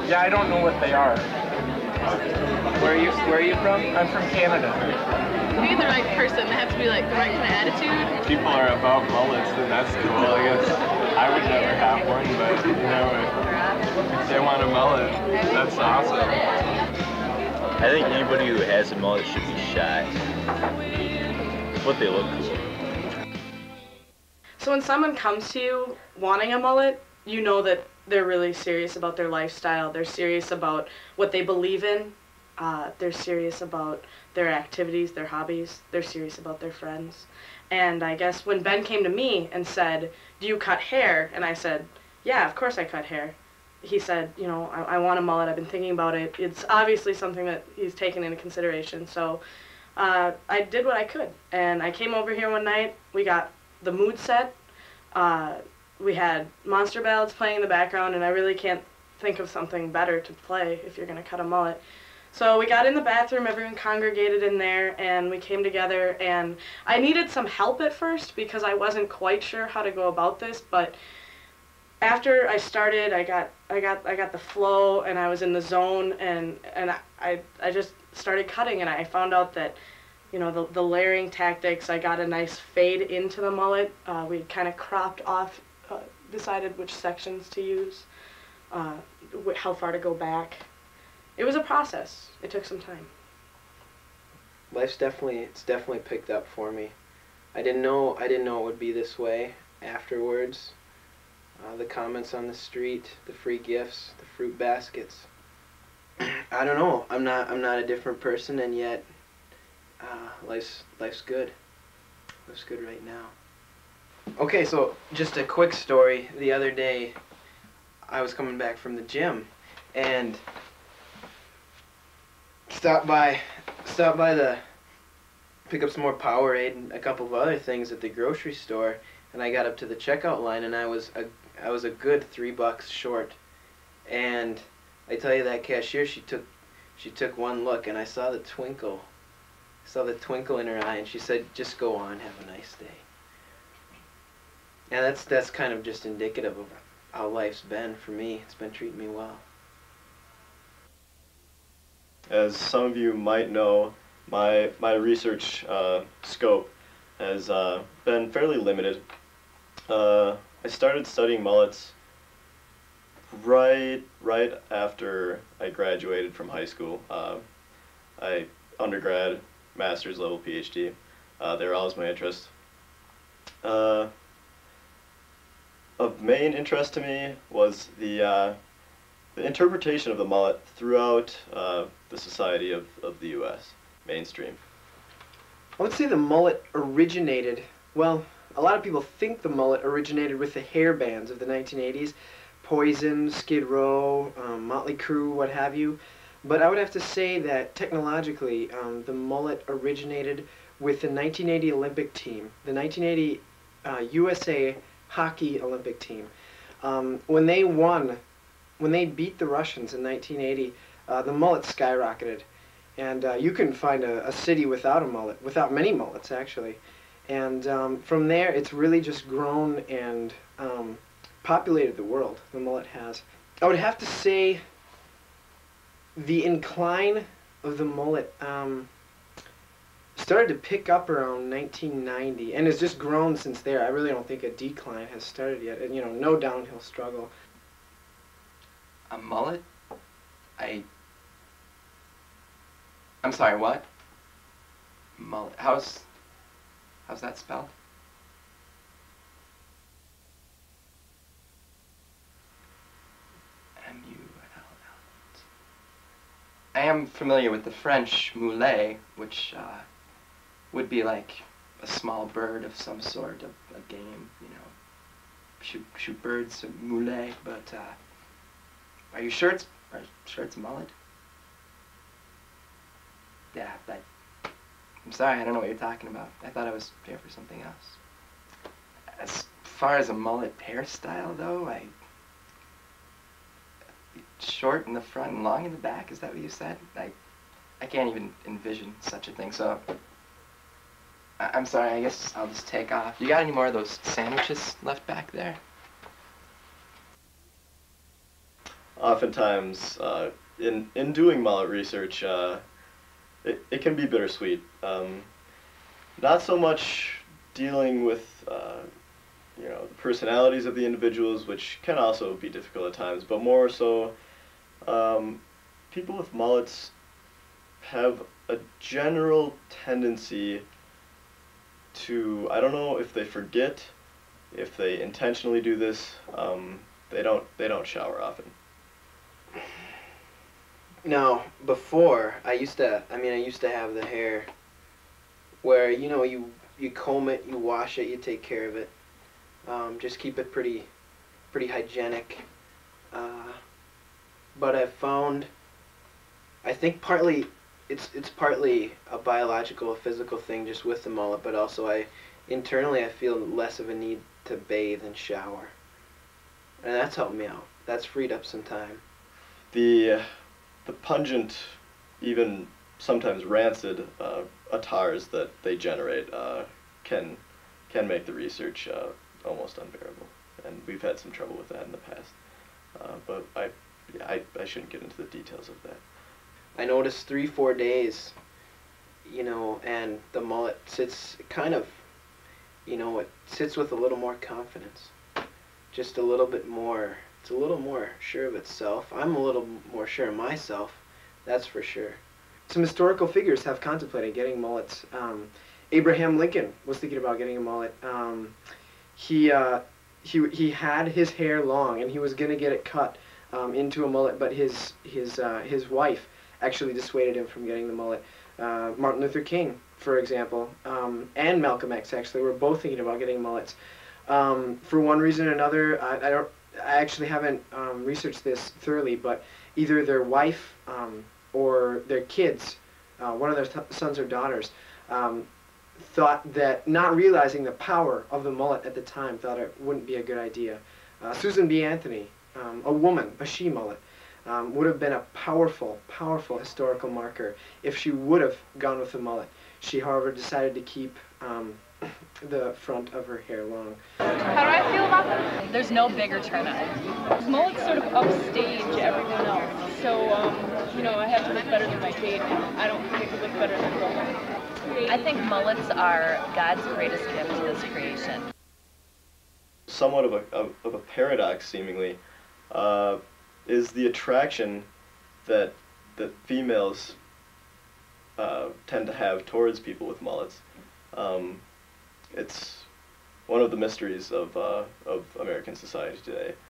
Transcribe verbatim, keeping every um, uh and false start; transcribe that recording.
Yeah, I don't know what they are. Where are you? Where are you from? I'm from Canada. To be the right person, they have to be like the right kind of attitude. People are about mullets, and that's cool. I guess I would never have one, but you know, if they want a mullet, that's awesome. I think anybody who has a mullet should be shot. But they look cool. So when someone comes to you wanting a mullet, you know that they're really serious about their lifestyle. They're serious about what they believe in. Uh, they're serious about their activities, their hobbies. They're serious about their friends. And I guess when Ben came to me and said, "Do you cut hair?" And I said, "Yeah, of course I cut hair." He said, "You know, I, I want a mullet. I've been thinking about it." It's obviously something that he's taken into consideration. So uh, I did what I could. And I came over here one night. We got the mood set. Uh, we had monster ballads playing in the background, and I really can't think of something better to play if you're going to cut a mullet. So we got in the bathroom, everyone congregated in there, and we came together, and I needed some help at first because I wasn't quite sure how to go about this, but after I started, I got I got I got the flow, and I was in the zone, and and I I just started cutting, and I found out that, you know, the the layering tactics. I got a nice fade into the mullet. Uh, we kind of cropped off, uh, decided which sections to use, uh, wh how far to go back. It was a process. It took some time. Life's definitely it's definitely picked up for me. I didn't know I didn't know it would be this way afterwards. Uh, the comments on the street, the free gifts, the fruit baskets. I don't know. I'm not I'm not a different person, and yet uh, life's life's good. Life's good right now. Okay, so just a quick story. The other day, I was coming back from the gym, and stopped by stopped by the pick up some more Powerade and a couple of other things at the grocery store, and I got up to the checkout line, and I was a I was a good three bucks short. And I tell you, that cashier, she took she took one look, and I saw the twinkle. I saw the twinkle in her eye, and she said, "Just go on, have a nice day." And that's that's kind of just indicative of how life's been for me. It's been treating me well. As some of you might know, my my research uh, scope has uh, been fairly limited. Uh, I started studying mullets right right after I graduated from high school. Uh, I undergrad, master's level, PhD. Uh, they were always my interest. Uh, of main interest to me was the uh, the interpretation of the mullet throughout uh, the society of, of the U S, mainstream. I would say the mullet originated, well, a lot of people think the mullet originated with the hair bands of the nineteen eighties, Poison, Skid Row, um, Motley Crue, what have you. But I would have to say that technologically, um, the mullet originated with the nineteen eighty Olympic team, the nineteen eighty uh, U S A hockey Olympic team. Um, when they won, when they beat the Russians in nineteen eighty, uh, the mullet skyrocketed. And uh, you couldn't find a, a city without a mullet, without many mullets actually. And um, from there, it's really just grown and um, populated the world, the mullet has. I would have to say the incline of the mullet um, started to pick up around nineteen ninety, and has just grown since there. I really don't think a decline has started yet, and you know, no downhill struggle. A mullet? I... I'm sorry, what? Mullet. How's... How's that spelled? M U L L E T. I am familiar with the French mullet, which uh, would be like a small bird of some sort, of a game, you know. Shoot, shoot birds, mullet, but uh, are you sure it's, are you sure it's a mullet? Yeah, that... I'm sorry, I don't know what you're talking about. I thought I was here for something else. As far as a mullet hairstyle, though, I... short in the front and long in the back, is that what you said? I, I can't even envision such a thing, so... I, I'm sorry, I guess I'll just take off. You got any more of those sandwiches left back there? Uh, oftentimes uh, in in doing mullet research, uh, it it can be bittersweet. Um, not so much dealing with uh, you know the personalities of the individuals, which can also be difficult at times, but more so um, people with mullets have a general tendency to, I don't know if they forget, if they intentionally do this, um, they don't they don't shower often. Now, before, I used to, I mean, I used to have the hair where, you know, you, you comb it, you wash it, you take care of it. Um, just keep it pretty, pretty hygienic. Uh, but I've found, I think partly, it's, it's partly a biological, a physical thing just with the mullet, but also I, internally I feel less of a need to bathe and shower. And that's helped me out. That's freed up some time. The the pungent, even sometimes rancid uh, attars that they generate uh, can can make the research uh, almost unbearable, and we've had some trouble with that in the past. Uh, but I, yeah, I I shouldn't get into the details of that. I noticed three four days, you know, and the mullet sits kind of, you know, it sits with a little more confidence, just a little bit more. It's a little more sure of itself. I'm a little more sure of myself, that's for sure. Some historical figures have contemplated getting mullets. Um, Abraham Lincoln was thinking about getting a mullet. Um, he, uh, he, he had his hair long and he was going to get it cut um, into a mullet, but his, his, uh, his wife actually dissuaded him from getting the mullet. Uh, Martin Luther King, for example, um, and Malcolm X actually were both thinking about getting mullets. Um, for one reason or another, I, I don't. I actually haven't um, researched this thoroughly, but either their wife um, or their kids, uh, one of their th sons or daughters, um, thought that, not realizing the power of the mullet at the time, thought it wouldn't be a good idea. Uh, Susan B. Anthony, um, a woman, a she-mullet, um, would have been a powerful, powerful historical marker if she would have gone with the mullet. She, however, decided to keep um, the front of her hair long. How do I feel about them? There's no bigger turnout. Mullets sort of upstage everyone else. So, um, you know, I have to look better than my date. I don't think I could look better than Roman. I think mullets are God's greatest gift to this creation. Somewhat of a, of, of a paradox, seemingly, uh, is the attraction that, that females uh, tend to have towards people with mullets. Um, it's one of the mysteries of, uh, of American society today.